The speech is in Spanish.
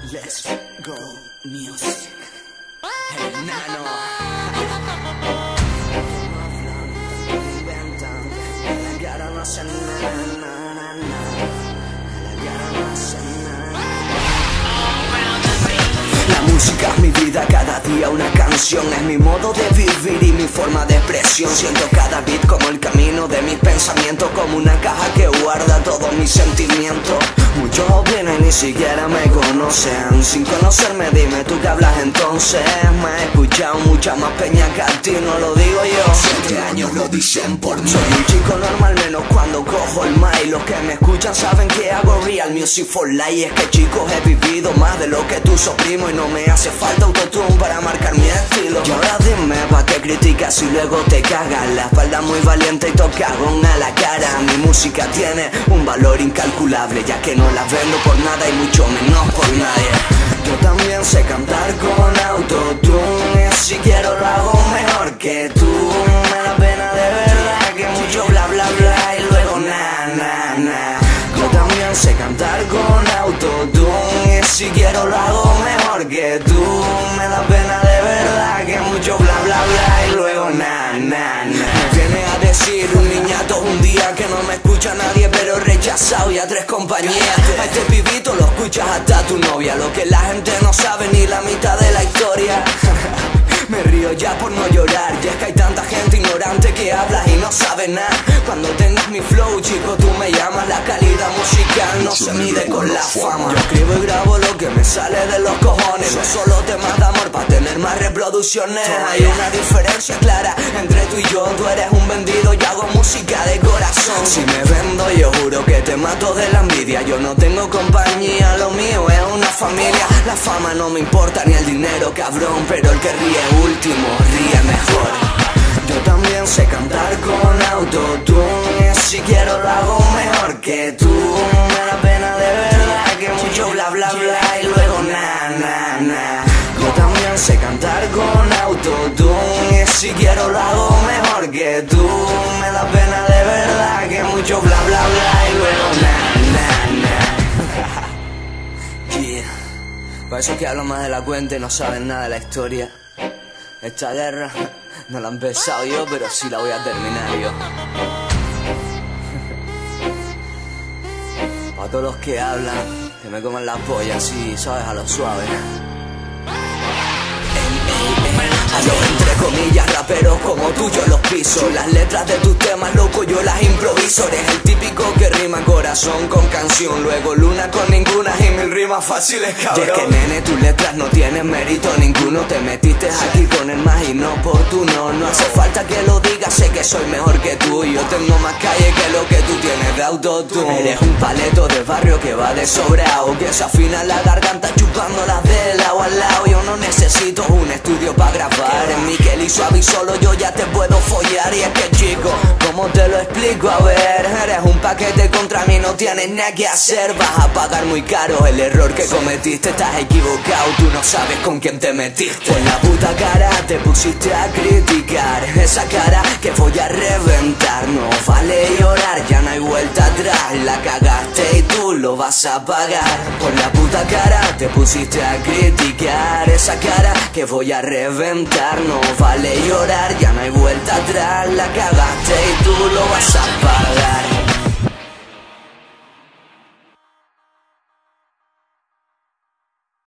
Let's go music. El nano. Inventan. La cara no hace nada. La cara no hace nada. La música es mi vida, cada día una canción. Es mi modo de vivir y mi forma de expresión. Siento cada beat como el camino de mis pensamientos, como una caja que guarda todos mis sentimientos. Muchos vienen y ni siquiera me conocen. Sin conocerme dime tú qué hablas entonces. Me he escuchado mucha más peña que a ti, no lo digo yo. 7 años lo dicen por mí. Soy un chico normal menos cuando cojo el mic. Los que me escuchan saben que hago real music for life. Es que chicos he vivido más de lo que tú soprimo. Y no me hace falta autotune para marcar mi estilo. Y ahora dime pa' qué criticas y luego te cagas. La espalda muy valiente y toca con a la cara. Mi música tiene un valor incalculable, ya que no la vendo por nada y mucho menos por nadie. Yo también sé cantar con autotune, y si quiero lo hago mejor que tú. Me da pena de verdad que mucho bla bla bla y luego na na na. Yo también sé cantar con autotune, y si quiero lo hago mejor que tú. Me da pena de verdad que mucho bla bla bla y luego na na na. Me viene a decir un niñato un día que no me escucha nadie, pero rechazado y a 3 compañías. A este pibito lo escuchas hasta tu novia. Lo que la gente no sabe ni la mitad de la historia. Me río ya por no llorar, y es que hay tanta gente ignorante que habla y no sabe nada. Cuando tengas mi flow, chico, tú me llamas. La calidad musical no se mide con la fama. Yo escribo y grabo lo que me sale de los cojones. No solo temas de amor para tener más reproducciones. Hay una diferencia clara entre tú y yo. Tú eres un vendido y hago música de corazón. Si me vendo yo juro que te mato de la envidia. Yo no tengo compañía, lo mío es una familia. La fama no me importa ni el dinero, cabrón, pero el que ríe último ríe mejor. Yo también sé cantar con autotune, y si quiero lo hago mejor que tú. Me da pena de verdad que mucho bla bla bla y luego na na na. Yo también sé cantar con autotune, y si quiero lo hago mejor que tú. Me da pena de verdad que mucho bla bla bla y luego na na na. Yeah. Por eso que hablo más de la cuenta y no saben nada de la historia. Esta guerra no la he empezado yo, pero sí la voy a terminar yo. Para todos los que hablan, que me coman la polla así, sabes, a lo suave. A los entre comillas raperos como tú yo los piso. Las letras de tus temas, loco, yo las improviso. Eres el típico que rima corazón con canción, luego luna con ninguna y 1000 rimas fáciles, cabrón. Y es que nene, tus letras no tienen mérito ninguno. Te metiste aquí con el más inoportuno. No hace falta que lo digas, sé que soy mejor que tú. Yo tengo más calle que lo que tú tienes de autotune. Eres un paleto de barrio que va de sobrado, que se afina la garganta chupando las de lado al lado. Yo no necesito un estudio para grabar. En Miquel y Suave y solo yo ya te puedo follar. Y es que chico, ¿cómo te lo explico? A ver, eres un paquete contra mí, no tienes nada que hacer. Vas a pagar muy caro el error que cometiste. Estás equivocado, tú no sabes con quién te metiste. Por la puta cara te pusiste a criticar. Esa cara que voy a reventar. No vale llorar, ya no hay vuelta atrás. La cagaste y tú lo vas a pagar. Por la puta cara te pusiste a criticar. Esa cara que voy a reventar. No vale llorar, ya no hay vuelta atrás. La cagaste y tú lo vas a pagar.